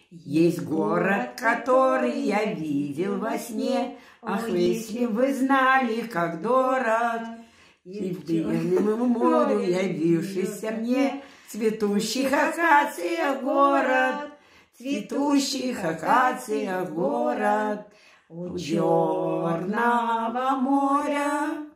Есть город, который я видел во сне. Ах, если вы знали, как дорог, и в дивному морю явившийся мне, цветущих акациях город, цветущих акациях город, у Черного моря.